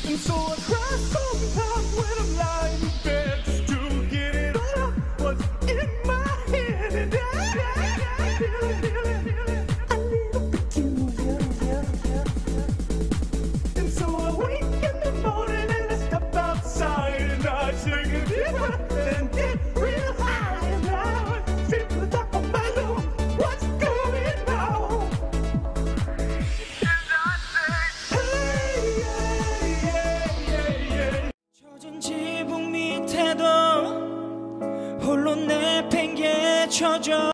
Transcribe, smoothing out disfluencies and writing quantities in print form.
And so I cry sometimes when I'm lying in bed just to get it all out what's in my head. And I feel it, a little peculiar. And so I wake in the morning and I step outside and I take a deep breath and get real high. And I feel the top of my lungs. What's going on? And I say, hey. 젖은 지붕 밑에도 홀로 내팽개쳐져